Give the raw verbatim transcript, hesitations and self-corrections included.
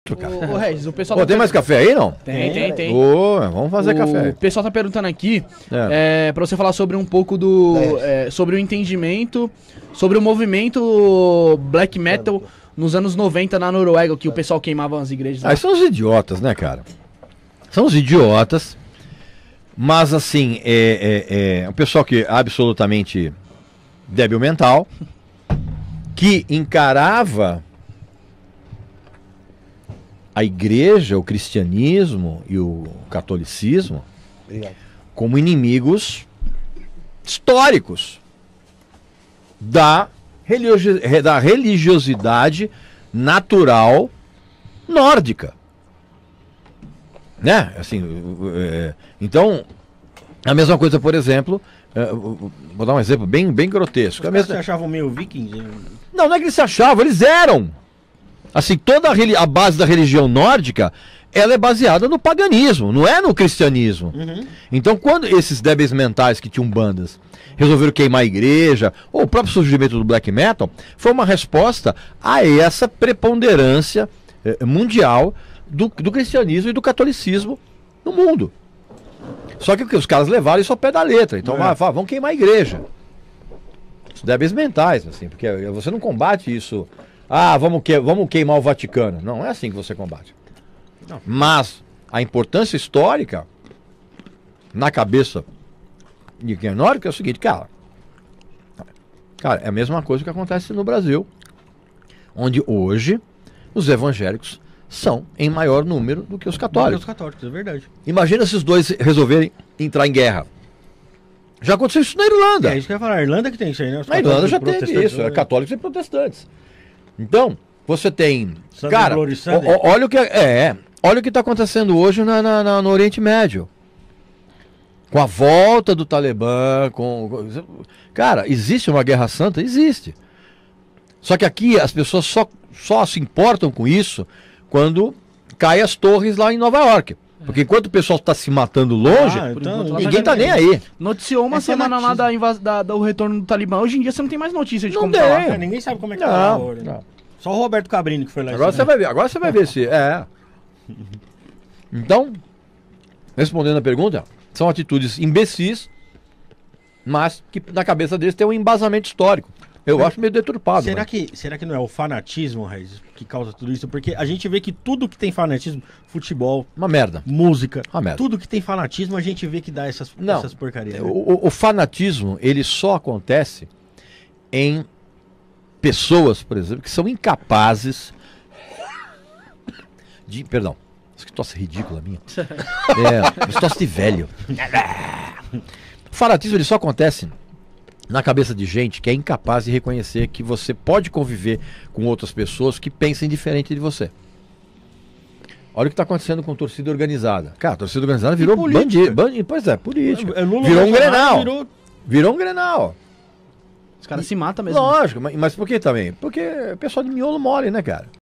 monstro, cara. Ô, ô Regis, o pessoal Pô, tá tem mais café aí, não? Tem, tem, tem. Ô, vamos fazer o café. O pessoal tá perguntando aqui É. é, pra você falar sobre um pouco do... é, sobre o entendimento, sobre o movimento black metal nos anos noventa na Noruega, que o pessoal queimava as igrejas lá. Aí são os idiotas, né, cara? São os idiotas. Mas, assim, é, é, é um pessoal que é absolutamente débil mental, que encarava a igreja, o cristianismo e o catolicismo Obrigado. como inimigos históricos da, religio- da religiosidade natural nórdica. Né? Assim, é, então, a mesma coisa, por exemplo, é, vou dar um exemplo bem, bem grotesco. Os A caras mesma- se achavam meio vikings? Não, não é que eles se achavam, eles eram. Assim, toda a, reli- a base da religião nórdica, ela é baseada no paganismo, não é no cristianismo. Uhum. Então, quando esses débeis mentais que tinham bandas resolveram queimar a igreja, ou o próprio surgimento do black metal, foi uma resposta a essa preponderância eh, mundial do, do cristianismo e do catolicismo no mundo. Só que o que os caras levaram isso ao pé da letra. Então, É. vai, vai, vamos queimar a igreja. Os débeis mentais, assim, porque você não combate isso. Ah, vamos, que, vamos queimar o Vaticano. Não é assim que você combate. Não. Mas a importância histórica na cabeça de quem é nórdico é o seguinte, cara. Cara, é a mesma coisa que acontece no Brasil, onde hoje os evangélicos são em maior número do que os Os católicos. católicos, é verdade. Imagina se os dois resolverem entrar em guerra. Já aconteceu isso na Irlanda. É isso que eu ia falar. A Irlanda que tem isso aí, né? Os Na Irlanda católicos já e teve protestantes, isso, é né? católicos e protestantes. Então, você tem. Sunday Cara, Bloody Sunday. o- o- olha o que é, é, olha o que está acontecendo hoje na, na- na- no Oriente Médio. Com a volta do Talibã, com. com- Cara, existe uma guerra santa? Existe. Só que aqui as pessoas só, só se importam com isso quando caem as torres lá em Nova York. Porque enquanto o pessoal está se matando longe, Ah, então, enquanto lá ninguém tá nem aí. Noticiou uma É semana lá fanatismo. da, invas- da- do retorno do Talibã. Hoje em dia você não tem mais notícia de Não como tem. tá lá. É, ninguém sabe como é que tá lá Não, agora. não. Só o Roberto Cabrini que foi lá. Agora esse você ano. vai ver, agora você vai ver se. É. Então, respondendo a pergunta, são atitudes imbecis, mas que na cabeça deles tem um embasamento histórico. Eu acho meio deturpado. Será né? que, será que não é o fanatismo, Raiz, que causa tudo isso? Porque a gente vê que tudo que tem fanatismo, futebol, Uma merda. música, Uma merda. tudo que tem fanatismo, a gente vê que dá essas, Não. essas porcarias. O, né? o- o fanatismo, ele só acontece em pessoas, por exemplo, que são incapazes de. Perdão, isso que tosse ridícula minha. É, isso tosse de velho. O fanatismo ele só acontece na cabeça de gente que é incapaz de reconhecer que você pode conviver com outras pessoas que pensem diferente de você. Olha o que está acontecendo com a torcida organizada. Cara, a torcida organizada virou política. bandido. Bandi, pois é, política. É, Lula virou um Bolsonaro Grenal. virou- Virou um Grenal. Os caras se matam mesmo. Lógico, mas, mas por que também? Porque o pessoal de miolo mole, né, cara?